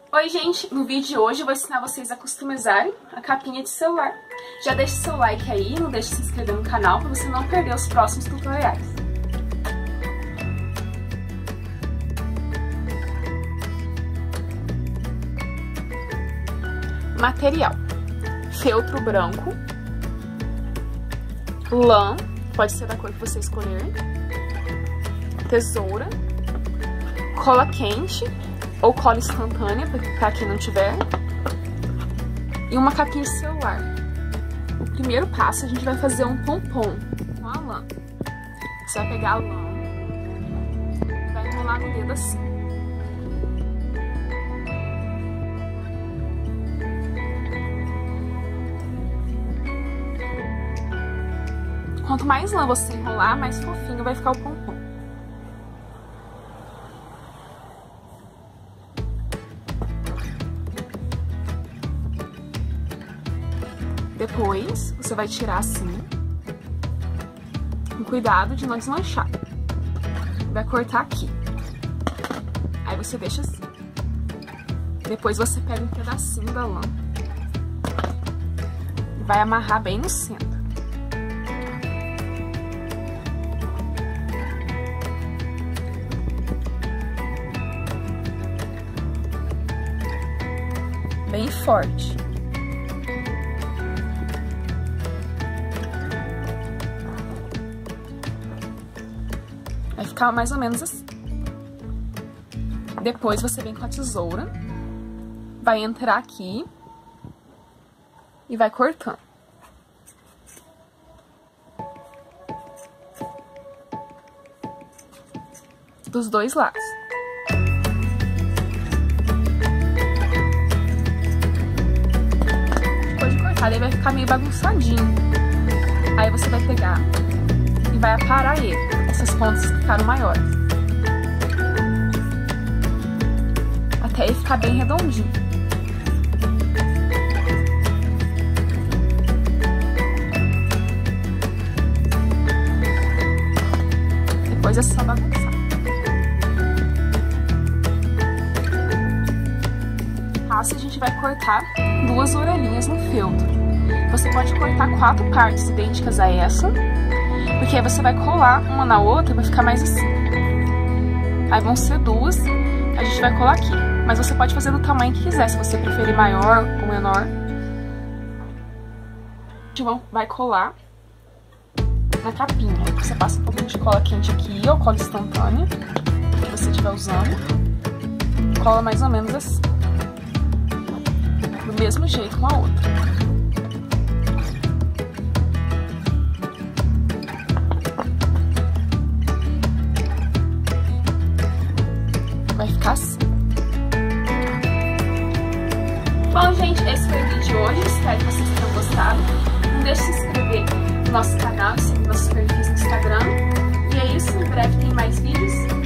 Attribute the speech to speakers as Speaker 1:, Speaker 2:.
Speaker 1: Oi gente, no vídeo de hoje eu vou ensinar vocês a customizarem a capinha de celular. Já deixe seu like aí, não deixe de se inscrever no canal para você não perder os próximos tutoriais. Material: feltro branco, lã, pode ser da cor que você escolher, tesoura, cola quente ou cola instantânea, para quem não tiver, e uma capinha de celular. O primeiro passo, a gente vai fazer um pompom com a lã. Você vai pegar a lã e vai enrolar no dedo assim. Quanto mais lã você enrolar, mais fofinho vai ficar o pompom. Depois, você vai tirar assim, com cuidado de não desmanchar. Vai cortar aqui. Aí você deixa assim. Depois você pega um pedacinho da lã e vai amarrar bem no centro. Bem forte. Vai ficar mais ou menos assim. Depois você vem com a tesoura, vai entrar aqui e vai cortando. Dos dois lados. Depois de cortar, ele vai ficar meio bagunçadinho. Aí você vai pegar e vai aparar ele. Essas pontas ficaram maiores. Até ele ficar bem redondinho. Depois é só bagunçar. Passo, a gente vai cortar 2 orelhinhas no feltro. Você pode cortar 4 partes idênticas a essa, porque aí você vai colar uma na outra e vai ficar mais assim. Aí vão ser 2, a gente vai colar aqui. Mas você pode fazer do tamanho que quiser, se você preferir maior ou menor. A gente vai colar na capinha. Você passa um pouquinho de cola quente aqui, ou cola instantânea, que você estiver usando. Cola mais ou menos assim. Do mesmo jeito com a outra. Vai ficar assim. Bom, gente, esse foi o vídeo de hoje. Espero que vocês tenham gostado. Não deixe de se inscrever no nosso canal e seguir nossos perfis no Instagram. E é isso, em breve tem mais vídeos.